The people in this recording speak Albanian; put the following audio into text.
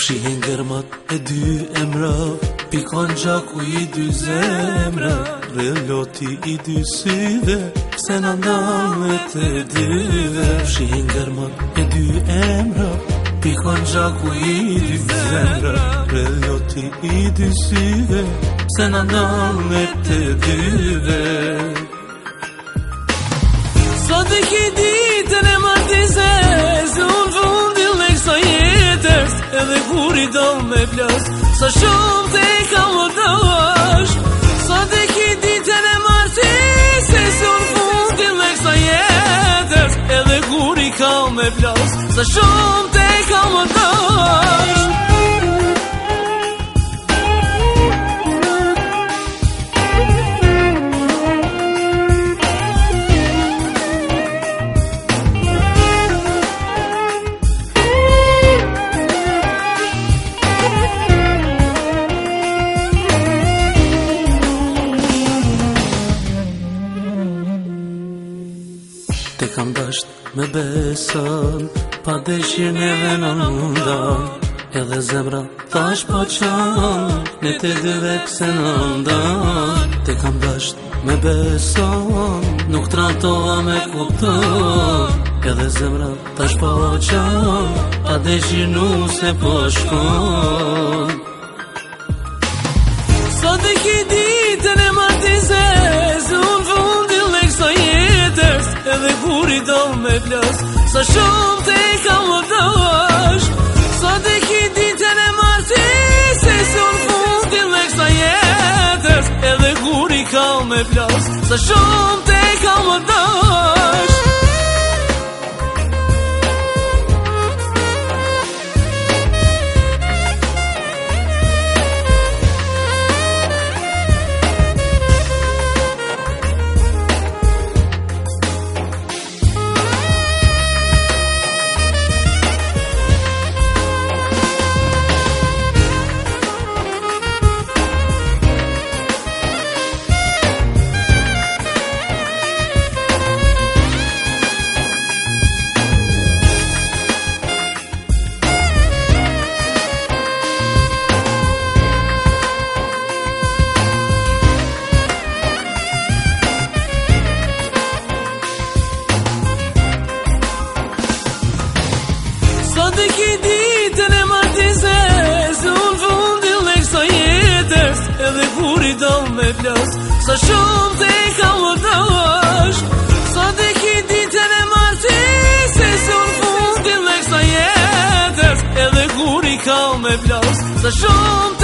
Fshihen gërmat e dy emra, pikon gjaku i dy zemra, reloti i dy syve, pse na ndan të dyve. Fshihen gërmat e dy emra, pikon gjaku i dy zemra, reloti i dy syve, pse na ndan të dyve. Sa të ki ditën e martizes, unë fundin e kësa jetës, edhe kur i do me plas, sa shumë te ka më dash. Sa të ki ditën e martizes, unë fundin e kësa jetës, edhe kur i ka me plas, sa shumë te ka më dash. Te kam dasht me beson, pa dëshirë neve në ndan, edhe zemra tash po qan, ne te dyve pse në ndan. Te kam dasht me beson, nuk trantova me kupton, edhe zemra tash po qan, pa dëshirë nuk se po shkon. Sa të ki ditën e martizes, unë fundin e kësa jetës, edhe kur i do me plas, sa shumë te ka më dash. Sa të ki ditën e martizes, unë fundin e kësa jetës, edhe kur i ka me plas, sa shumë te ka më dash. Sa të ki ditën e martizes, unë fundin e kësa jetës, edhe kur i do me plas, sa shumë te ka më dash. Sa të ki ditën e martizes, unë fundin e kësa jetës, edhe kur i ka me plas, sa shumë